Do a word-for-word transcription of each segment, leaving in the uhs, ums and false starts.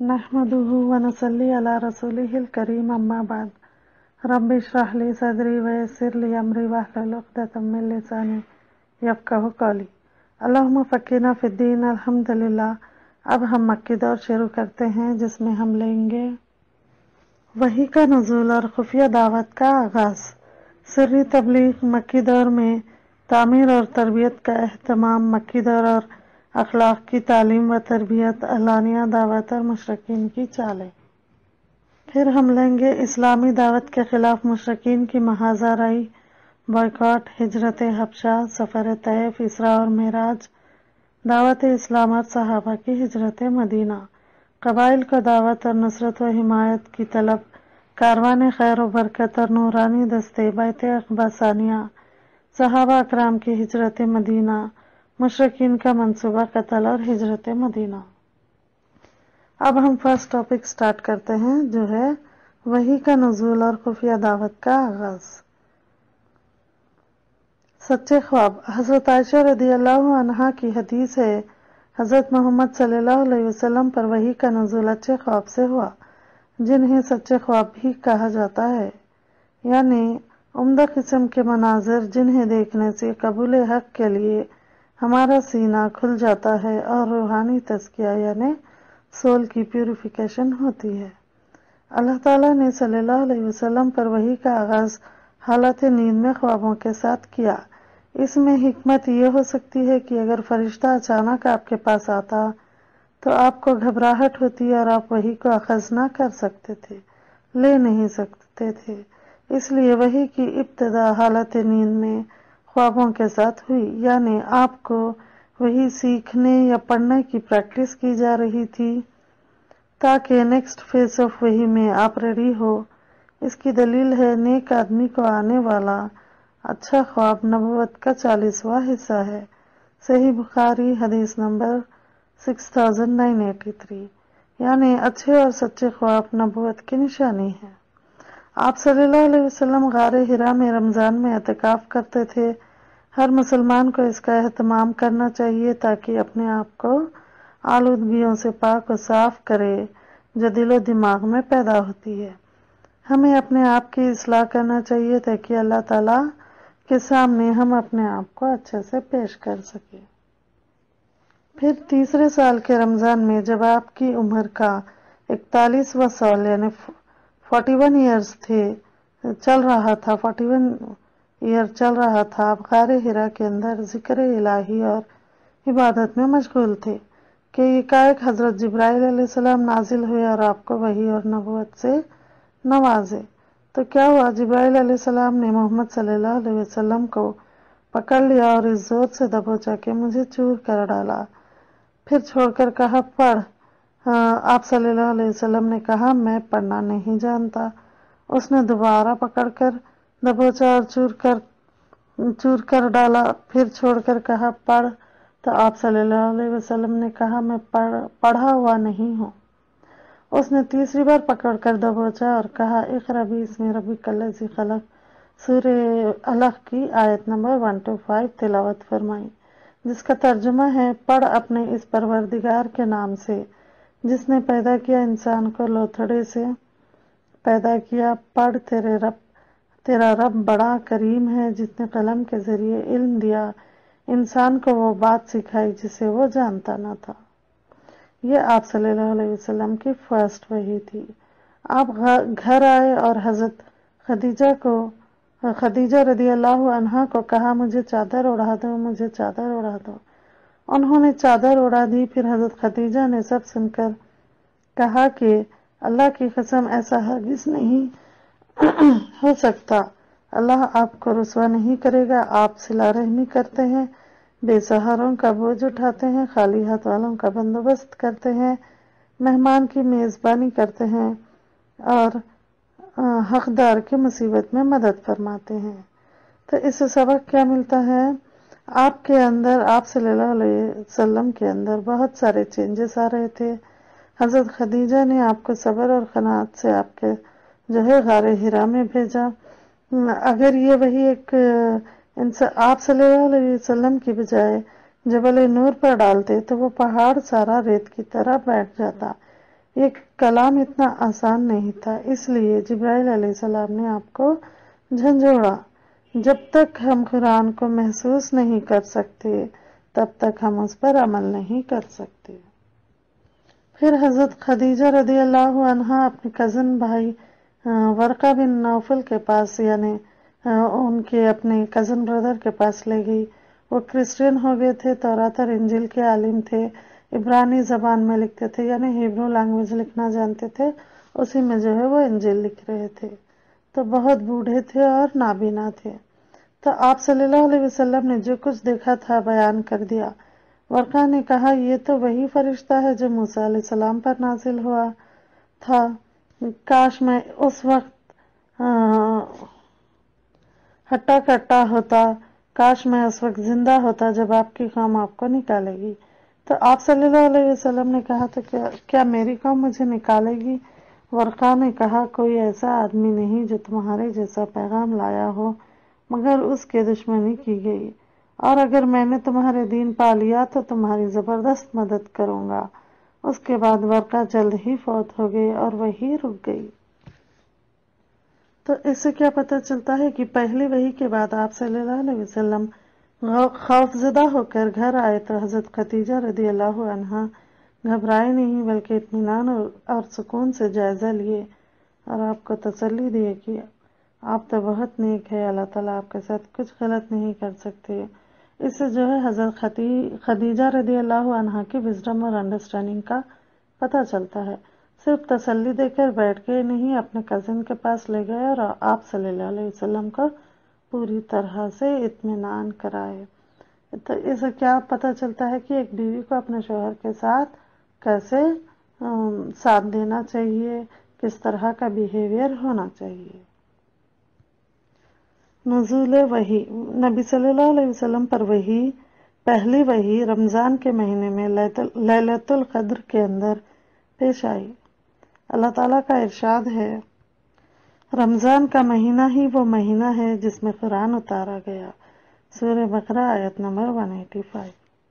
نحمده ونصلي على رسوله الكريم اما بعد رب اشرح لي صدري ويسر لي امري واحلل عقدة من لساني يفقهوا قولي اللهم فقهنا في الدین الحمدللہ۔ اب ہم مکی دور شروع کرتے ہیں جس میں ہم لیں گے وحی کا نزول اور خفیہ دعوت کا آغاز۔ سری تبلیغ مکی دور میں تعمیر اور تربیت کا اہتمام، مکی دور اور اخلاق کی تعلیم و تربیت، علانیہ دعوت اور مشرکین کی چالیں۔ پھر ہم لیں گے اسلامی دعوت کے خلاف مشرکین کی محاذ آرائی، بائیکاٹ، ہجرت حبشہ، سفر طیف، اسراء اور معراج، دعوت اسلام اور صحابہ کی ہجرت مدینہ، قبائل کو دعوت اور نصرت و حمایت کی طلب، کاروان خیر و برکت اور نورانی دستے، بیعت عقبہ ثانیہ، صحابہ اکرام کی ہجرت مدینہ، مشرکین کا منصوبہ قتل اور ہجرت مدینہ۔ اب ہم فرسٹ ٹاپک سٹارٹ کرتے ہیں جو ہے وحی کا نزول اور خفیہ دعوت کا آغاز۔ سچے خواب۔ حضرت عائشہ رضی اللہ عنہا کی حدیث ہے، حضرت محمد صلی اللہ علیہ وسلم پر وحی کا نزول اچھے خواب سے ہوا، جنہیں سچے خواب بھی کہا جاتا ہے، یعنی عمدہ قسم کے مناظر جنہیں دیکھنے سے قبول حق کے لیے ہمارا سینہ کھل جاتا ہے اور روحانی تزکیہ یعنی سول کی پیوریفیکیشن ہوتی ہے۔ اللہ تعالیٰ نے صلی اللہ علیہ وسلم پر وحی کا آغاز حالت نیند میں خوابوں کے ساتھ کیا۔ اس میں حکمت یہ ہو سکتی ہے کہ اگر فرشتہ اچانک آپ کے پاس آتا تو آپ کو گھبراہٹ ہوتی اور آپ وحی کو اخذ نہ کر سکتے تھے، لے نہیں سکتے تھے، اس لیے وحی کی ابتدا حالت نیند میں خوابوں کے ساتھ ہوئی، یعنی آپ کو وحی سیکھنے یا پڑھنے کی پریکٹس کی جا رہی تھی تاکہ نیکسٹ فیس آف وحی میں آپ ریڈی ہو۔ اس کی دلیل ہے نیک آدمی کو آنے والا اچھا خواب نبوت کا چالیسواں حصہ ہے۔ صحیح بخاری حدیث نمبر six thousand nine eighty three, یعنی اچھے اور سچے خواب نبوت کی نشانی ہے۔ آپ صلی اللہ علیہ وسلم غار حرا میں رمضان میں اعتکاف کرتے تھے۔ ہر مسلمان کو اس کا اہتمام کرنا چاہیے تاکہ اپنے آپ کو آلودگیوں سے پاک و صاف کرے جو دل و دماغ میں پیدا ہوتی ہے۔ ہمیں اپنے آپ کی اصلاح کرنا چاہیے تاکہ اللہ تعالیٰ کے سامنے ہم اپنے آپ کو اچھے سے پیش کر سکیں۔ پھر تیسرے سال کے رمضان میں جب آپ کی عمر کا اکتالیسواں سال یعنی فورٹی ون ایئرز تھے چل رہا تھا فورٹی ون ایئر چل رہا تھا آپ غار حرا کے اندر ذکر الہی اور عبادت میں مشغول تھے کہ یکایک حضرت جبرائیل علیہ السلام نازل ہوئے اور آپ کو وحی اور نبوت سے نوازے۔ تو کیا ہوا، جبرائیل علیہ السلام نے محمد صلی اللہ علیہ وسلم کو پکڑ لیا اور اس زور سے دبوچا کہ مجھے چور کر ڈالا، پھر چھوڑ کر کہا پڑھ۔ آپ صلی اللہ علیہ وسلم نے کہا میں پڑھنا نہیں جانتا۔ اس نے دوبارہ پکڑ کر دبوچا اور چور کر چور کر ڈالا، پھر چھوڑ کر کہا پڑھ۔ تو آپ صلی اللہ علیہ وسلم نے کہا میں پڑھ پڑھا ہوا نہیں ہوں۔ اس نے تیسری بار پکڑ کر دبوچا اور کہا اقرأ باسم ربک الذی خلق، سورہ علق کی آیت نمبر ون ٹو فائیو تلاوت فرمائی، جس کا ترجمہ ہے پڑھ اپنے اس پروردگار کے نام سے جس نے پیدا کیا انسان کو لوتھڑے سے پیدا کیا، پڑھ تیرے رب تیرا رب بڑا کریم ہے جس نے قلم کے ذریعے علم دیا انسان کو وہ بات سکھائی جسے وہ جانتا نہ تھا۔ یہ آپ صلی اللہ علیہ وسلم کی فرسٹ وحی تھی۔ آپ گھر آئے اور حضرت خدیجہ کو خدیجہ رضی اللہ عنہا کو کہا مجھے چادر اڑا دو مجھے چادر اڑا دو۔ انہوں نے چادر اڑا دی۔ پھر حضرت خدیجہ نے سب سن کر کہا کہ اللہ کی قسم ایسا ہرگز نہیں ہو سکتا، اللہ آپ کو رسوا نہیں کرے گا۔ آپ صلہ رحمی کرتے ہیں، بے سہاروں کا بوجھ اٹھاتے ہیں، خالی ہاتھ والوں کا بندوبست کرتے ہیں، مہمان کی میزبانی کرتے ہیں اور حقدار کی مصیبت میں مدد فرماتے ہیں۔ تو اس سے سبق کیا ملتا ہے؟ آپ کے اندر آپ صلی اللہ علیہ وسلم کے اندر بہت سارے چینجز آ رہے تھے۔ حضرت خدیجہ نے آپ کو صبر اور قناعت سے آپ کے جو ہے غار حرا میں بھیجا۔ اگر یہ وہی ایک آپ صلی اللہ علیہ وسلم کی بجائے جبل نور پر ڈالتے تو وہ پہاڑ سارا ریت کی طرح بیٹھ جاتا، یہ کلام اتنا آسان نہیں تھا، اس لیے جبرائیل علیہ السلام نے آپ کو جھنجھوڑا۔ جب تک ہم قرآن کو محسوس نہیں کر سکتے تب تک ہم اس پر عمل نہیں کر سکتے۔ پھر حضرت خدیجہ رضی اللہ عنہا اپنے کزن بھائی ورقہ بن نوفل کے پاس، یعنی ان کے اپنے کزن بردر کے پاس لے گئی۔ وہ کرسچین ہو گئے تھے، تورات اور انجیل کے عالم تھے، عبرانی زبان میں لکھتے تھے، یعنی ہیبرو لینگویج لکھنا جانتے تھے، اسی میں جو ہے وہ انجیل لکھ رہے تھے، تو بہت بوڑھے تھے اور نابینا تھے۔ تو آپ صلی اللہ علیہ وسلم نے جو کچھ دیکھا تھا بیان کر دیا۔ ورقہ نے کہا یہ تو وہی فرشتہ ہے جو موسیٰ علیہ السلام پر نازل ہوا تھا، کاش میں اس وقت ہٹا کٹا ہوتا، کاش میں اس وقت زندہ ہوتا جب آپ کی قوم آپ کو نکالے گی۔ تو آپ صلی اللہ علیہ وسلم نے کہا تو کیا کیا میری قوم مجھے نکالے گی؟ ورقہ نے کہا کوئی ایسا آدمی نہیں جو تمہارے جیسا پیغام لایا ہو مگر اس کے دشمنی کی گئی، اور اگر میں نے تمہارے دین پا لیا تو تمہاری زبردست مدد کروں گا۔ اس کے بعد ورقہ جلد ہی فوت ہو گئی اور وحی رک گئی۔ تو اس سے کیا پتہ چلتا ہے کہ پہلی وحی کے بعد آپ صلی اللہ علیہ وسلم خوف زدہ ہو کر گھر آئے تو حضرت خدیجہ رضی اللہ عنہا گھبرائے نہیں بلکہ اطمینان اور سکون سے جائزہ لیے اور آپ کو تسلی دیے کہ آپ تو بہت نیک ہے، اللہ تعالیٰ آپ کے ساتھ کچھ غلط نہیں کر سکتے۔ اس سے جو ہے حضرت خدیجہ رضی اللہ عنہا کی وزڈم اور انڈرسٹینڈنگ کا پتہ چلتا ہے۔ صرف تسلی دے کر بیٹھ گئے نہیں، اپنے کزن کے پاس لے گئے اور آپ صلی اللہ علیہ وسلم کو پوری طرح سے اطمینان کرائے۔ تو اس سے کیا پتہ چلتا ہے کہ ایک بیوی کو اپنے شوہر کے ساتھ کیسے ساتھ دینا چاہیے، کس طرح کا بیہیویئر ہونا چاہیے۔ نزول وحی، نبی صلی اللہ علیہ وسلم پر وحی، پہلی وحی رمضان کے مہینے میں لیلۃ القدر کے اندر پیش آئی۔ اللہ تعالیٰ کا ارشاد ہے، رمضان کا مہینہ ہی وہ مہینہ ہے جس میں قرآن اتارا گیا۔ سورہ بقرہ آیت نمبر ایک سو پچاسی۔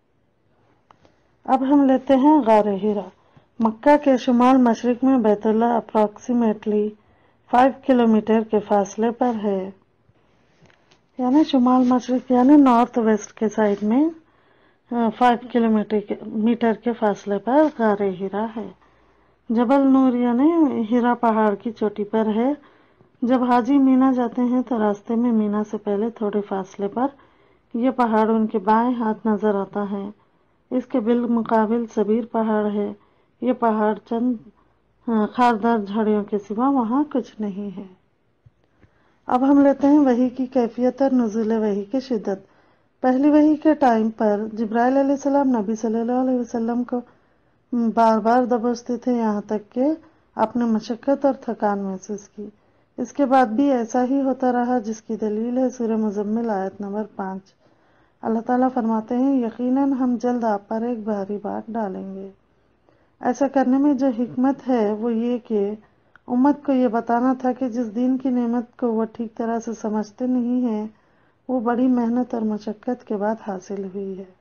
اب ہم لیتے ہیں غار ہرا۔ مکہ کے شمال مشرق میں بیت اللہ اپروکسیمیٹلی فائیو کلومیٹر کے فاصلے پر ہے، یعنی شمال مشرق یعنی نارتھ ویسٹ کے سائڈ میں فائیو کلومیٹر میٹر کے فاصلے پر غار ہرا ہے۔ جبل نور یعنی ہرا پہاڑ کی چوٹی پر ہے۔ جب حاجی مینا جاتے ہیں تو راستے میں مینا سے پہلے تھوڑے فاصلے پر یہ پہاڑ ان کے بائیں ہاتھ نظر آتا ہے۔ اس کے بالمقابل سبیر پہاڑ ہے۔ یہ پہاڑ چند خاردار جھاڑیوں کے سوا وہاں کچھ نہیں ہے۔ اب ہم لیتے ہیں وحی کی کیفیت اور نزول وحی کی شدت۔ پہلی وحی کے ٹائم پر جبرائیل علیہ السلام نبی صلی اللہ علیہ وسلم کو بار بار دبوچتے تھے، یہاں تک کہ آپ نے مشقت اور تھکان محسوس کی۔ اس کے بعد بھی ایسا ہی ہوتا رہا، جس کی دلیل ہے سورہ مزمل آیت نمبر پانچ۔ اللہ تعالیٰ فرماتے ہیں، یقیناً ہم جلد آپ پر ایک بھاری بات ڈالیں گے۔ ایسا کرنے میں جو حکمت ہے وہ یہ کہ امت کو یہ بتانا تھا کہ جس دین کی نعمت کو وہ ٹھیک طرح سے سمجھتے نہیں ہیں، وہ بڑی محنت اور مشقت کے بعد حاصل ہوئی ہے۔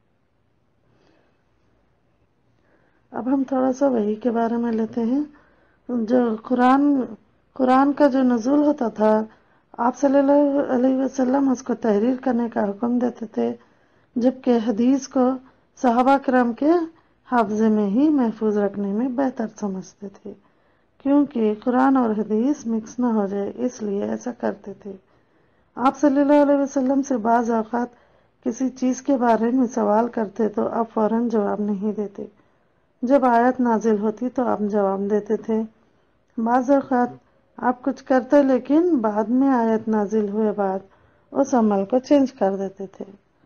اب ہم تھوڑا سا وحی کے بارے میں لیتے ہیں۔ جو قرآن قرآن کا جو نزول ہوتا تھا، آپ صلی اللہ علیہ وسلم اس کو تحریر کرنے کا حکم دیتے تھے، جبکہ حدیث کو صحابہ کرام کے حافظے میں ہی محفوظ رکھنے میں بہتر سمجھتے تھے، کیونکہ قرآن اور حدیث مکس نہ ہو جائے، اس لیے ایسا کرتے تھے۔ آپ صلی اللہ علیہ وسلم سے بعض اوقات کسی چیز کے بارے میں سوال کرتے تو آپ فوراً جواب نہیں دیتے۔ جب آیت نازل ہوتی تو آپ جواب دیتے تھے۔ بعض اوقات آپ کچھ کرتے لیکن بعد میں آیت نازل ہوئے بعد اس عمل کو چینج کر دیتے تھے۔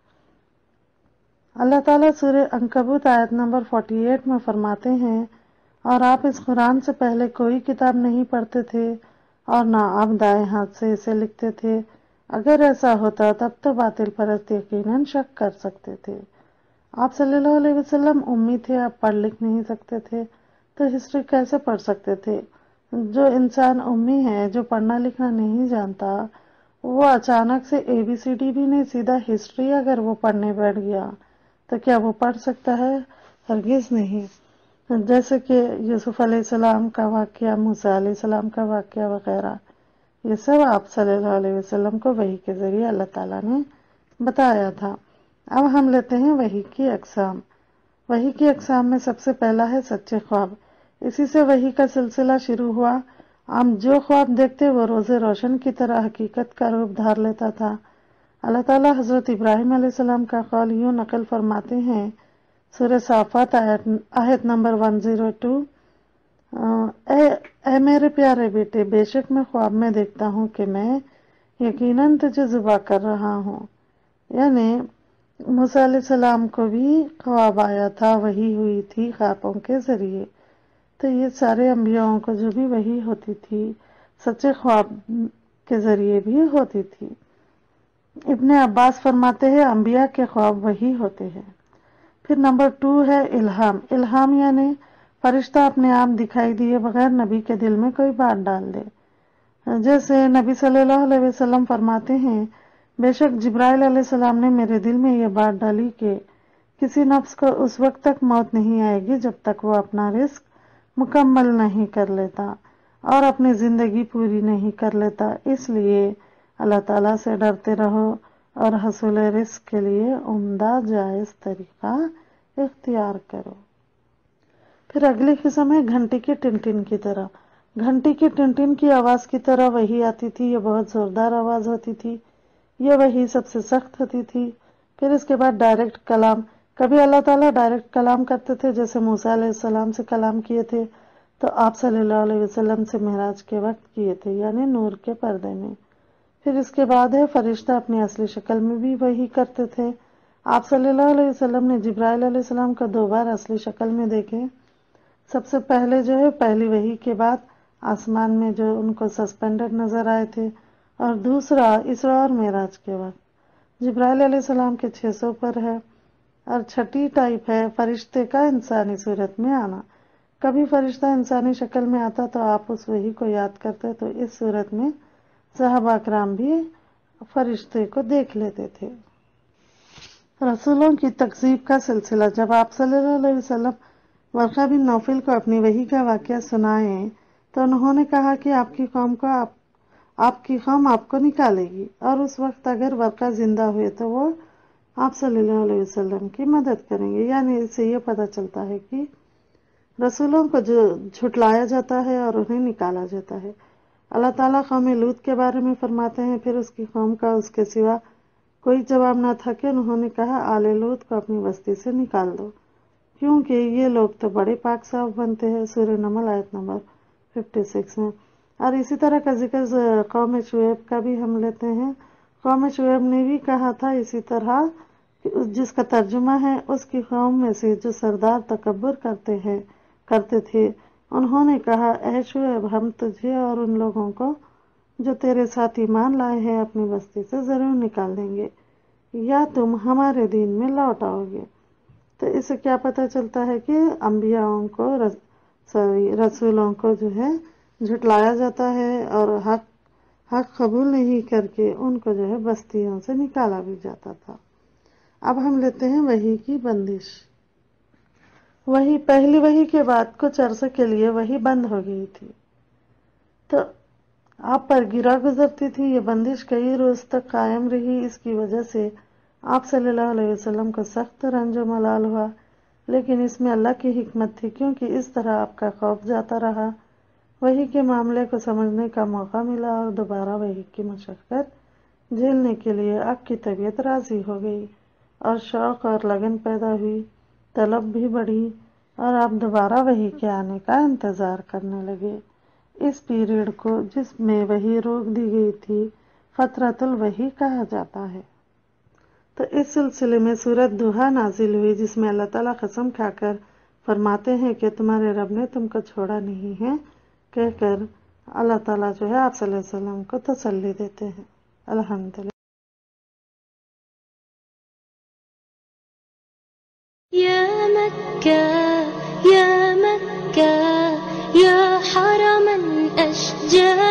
اللہ تعالیٰ سورہ عنکبوت آیت نمبر اڑتالیس میں فرماتے ہیں، اور آپ اس قرآن سے پہلے کوئی کتاب نہیں پڑھتے تھے اور نہ آپ دائیں ہاتھ سے اسے لکھتے تھے، اگر ایسا ہوتا تب تو باطل پرست یقیناً شک کر سکتے تھے۔ آپ صلی اللہ علیہ وسلم امی تھے، آپ پڑھ لکھ نہیں سکتے تھے تو ہسٹری کیسے پڑھ سکتے تھے؟ جو انسان امی ہے، جو پڑھنا لکھنا نہیں جانتا، وہ اچانک سے اے بی سی ڈی بھی نہیں، سیدھا ہسٹری اگر وہ پڑھنے بیٹھ گیا تو کیا وہ پڑھ سکتا ہے؟ ہرگز نہیں۔ جیسے کہ یوسف علیہ السلام کا واقعہ، موسیٰ علیہ السلام کا واقعہ وغیرہ، یہ سب آپ صلی اللہ علیہ وسلم کو وحی کے ذریعے اللہ تعالیٰ نے بتایا تھا۔ اب ہم لیتے ہیں وحی کی اقسام۔ وحی کی اقسام میں سب سے پہلا ہے سچے خواب۔ اسی سے وحی کا سلسلہ شروع ہوا۔ ہم جو خواب دیکھتے وہ روز روشن کی طرح حقیقت کا روپ دھار لیتا تھا۔ اللہ تعالیٰ حضرت ابراہیم علیہ السلام کا قول یوں نقل فرماتے ہیں، سورہ صافات آیت نمبر ایک سو دو، اے, اے میرے پیارے بیٹے، بے شک میں خواب میں دیکھتا ہوں کہ میں یقیناً تجھے ذبح کر رہا ہوں۔ یعنی موسیٰ علیہ السلام کو بھی خواب آیا تھا، وحی ہوئی تھی خوابوں کے ذریعے۔ تو یہ سارے انبیاءوں کو جو بھی وحی ہوتی تھی سچے خواب کے ذریعے بھی ہوتی تھی۔ ابن عباس فرماتے ہیں انبیاء کے خواب وحی ہوتے ہیں۔ پھر نمبر ٹو ہے الہام۔ الہام یعنی فرشتہ اپنے آپ دکھائی دیے بغیر نبی کے دل میں کوئی بات ڈال دے۔ جیسے نبی صلی اللہ علیہ وسلم فرماتے ہیں، بے شک جبرائیل علیہ السلام نے میرے دل میں یہ بات ڈالی کہ کسی نفس کو اس وقت تک موت نہیں آئے گی جب تک وہ اپنا رزق مکمل نہیں کر لیتا اور اپنی زندگی پوری نہیں کر لیتا، اس لیے اللہ تعالیٰ سے ڈرتے رہو اور حصول رزق کے لیے عمدہ جائز طریقہ اختیار کرو۔ پھر اگلی قسم ہے گھنٹی کی ٹن ٹن کی طرح۔ گھنٹی کی ٹن ٹن کی آواز کی طرح وحی آتی تھی، یہ بہت زوردار آواز ہوتی تھی، یہ وحی سب سے سخت ہوتی تھی۔ پھر اس کے بعد ڈائریکٹ کلام۔ کبھی اللہ تعالیٰ ڈائریکٹ کلام کرتے تھے، جیسے موسیٰ علیہ السلام سے کلام کیے تھے تو آپ صلی اللہ علیہ وسلم سے معراج کے وقت کیے تھے، یعنی نور کے پردے میں۔ پھر اس کے بعد ہے فرشتہ اپنی اصلی شکل میں بھی وحی کرتے تھے۔ آپ صلی اللہ علیہ وسلم نے جبرائیل علیہ السلام کو دو بار اصلی شکل میں دیکھے۔ سب سے پہلے جو ہے پہلی وحی کے بعد آسمان میں جو ان کو سسپینڈڈ نظر آئے تھے، اور دوسرا اسراء اور معراج کے وقت جبرائیل علیہ السلام کے چھ سو پر ہے۔ اور چھٹی ٹائپ ہے فرشتے کا انسانی صورت میں آنا۔ کبھی فرشتہ انسانی شکل میں آتا تو آپ اس وحی کو یاد کرتے، تو اس صورت میں صحابہ کرام بھی فرشتے کو دیکھ لیتے تھے۔ رسولوں کی تکذیب کا سلسلہ۔ جب آپ صلی اللہ علیہ وسلم ورقہ بن نوفل کو اپنی وحی کا واقعہ سنائے تو انہوں نے کہا کہ آپ کی قوم کو آپ, آپ کی قوم آپ کو نکالے گی، اور اس وقت اگر ورقہ زندہ ہوئے تو وہ آپ صلی اللہ علیہ وسلم کی مدد کریں گے۔ یعنی اس سے یہ پتہ چلتا ہے کہ رسولوں کو جو جھٹلایا جاتا ہے اور انہیں نکالا جاتا ہے۔ اللہ تعالیٰ قوم لوط کے بارے میں فرماتے ہیں، پھر اس کی قوم کا اس کے سوا کوئی جواب نہ تھا کہ انہوں نے کہا آل لوط کو اپنی بستی سے نکال دو، کیونکہ یہ لوگ تو بڑے پاک صاف بنتے ہیں، سورہ نمل آیت نمبر چھپن میں۔ اور اسی طرح کا ذکر قوم شعیب کا بھی ہم لیتے ہیں۔ قوم شعیب نے بھی کہا تھا اسی طرح، جس کا ترجمہ ہے اس کی قوم میں سے جو سردار تکبر کرتے ہیں کرتے تھے، انہوں نے کہا اے شعیب، ہم تجھے اور ان لوگوں کو جو تیرے ساتھ ایمان لائے ہیں اپنی بستی سے ضرور نکال دیں گے، یا تم ہمارے دین میں لوٹ آؤ گے۔ تو اس سے کیا پتہ چلتا ہے کہ انبیاءوں کو رسولوں کو جو ہے جھٹلایا جاتا ہے اور حق حق قبول نہیں کر کے ان کو جو ہے بستیوں سے نکالا بھی جاتا تھا۔ اب ہم لیتے ہیں وحی کی بندش۔ وہی پہلی وحی کے بعد کچھ عرصے کے لیے وحی بند ہو گئی تھی، تو آپ پر گرا گزرتی تھی۔ یہ بندش کئی روز تک قائم رہی، اس کی وجہ سے آپ صلی اللہ علیہ وسلم کو سخت رنج و ملال ہوا، لیکن اس میں اللہ کی حکمت تھی، کیونکہ اس طرح آپ کا خوف جاتا رہا، وحی کے معاملے کو سمجھنے کا موقع ملا، اور دوبارہ وحی کی مشقت جھیلنے کے لیے آپ کی طبیعت راضی ہو گئی، اور شوق اور لگن پیدا ہوئی، طلب بھی بڑھی، اور آپ دوبارہ وحی کے آنے کا انتظار کرنے لگے۔ اس پیریڈ کو جس میں وحی روک دی گئی تھی فترۃ الوحی کہا جاتا ہے۔ تو اس سلسلے میں سورۃ دوحہ نازل ہوئی، جس میں اللہ تعالیٰ قسم کھا کر فرماتے ہیں کہ تمہارے رب نے تم کو چھوڑا نہیں ہے، کہہ کر اللہ تعالیٰ جو ہے آپ صلی اللہ علیہ وسلم کو تسلی دیتے ہیں۔ الحمدللہ۔ یا مکہ یا مکہ یا حرم اشجار